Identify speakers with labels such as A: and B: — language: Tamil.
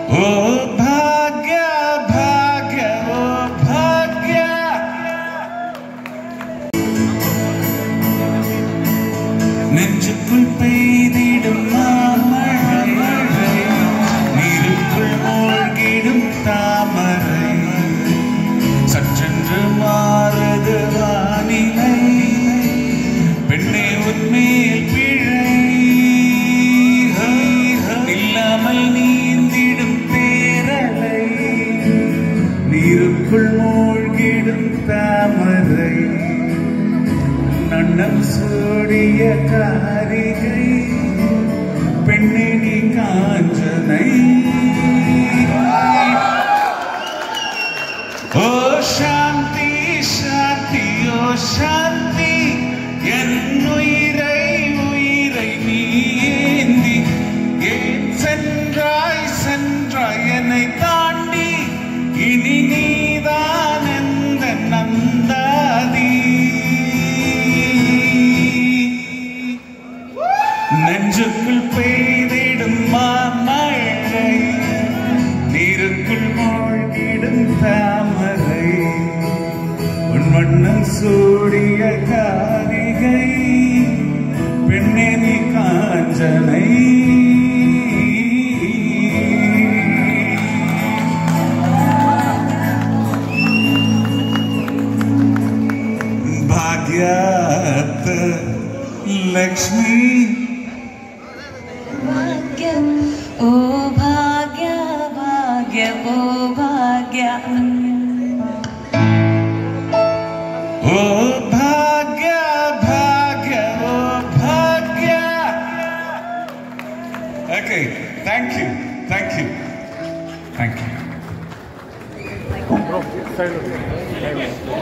A: Oh bhagya bhagya oh bhagya நெஞ்சுக்குள் பெய்திடும் மாமழை நீருக்குள் மூழ்கிடும் தாமரை சற்றென்று மாறுது வானிலை பெண்ணே உன்மேல் பிழை இல்லாமல் நீந்திடும் பேரலை நீருக்குள் மூழ்கிடும் தாமரை நன்னம் சூடிய காரிகை பெண்ணே நீ காஞ்சனை ஓ சாந்தி சாந்தி ஓ சாந்தி என் உயிரை உயிரை நீ ஏந்தி ஏன் சென்றாய் சென்றாய் என்னை தாண்டி இனி நீதான் எந்த நந்தாதி நெஞ்சுக்குள் பெய்திடும் மாமழை நீருக்குள் மூழ்கிடும் தாமரை உன் வண்ணம் சூடிய காரிகை பெண்ணே நீ காஞ்சனை பாக்யாத் லக்ஷ்மி
B: ओ भाग्य भाग्य ओ भाग्य
A: ओ भाग्य भाग्य ओ भाग्य okay thank you thank you thank you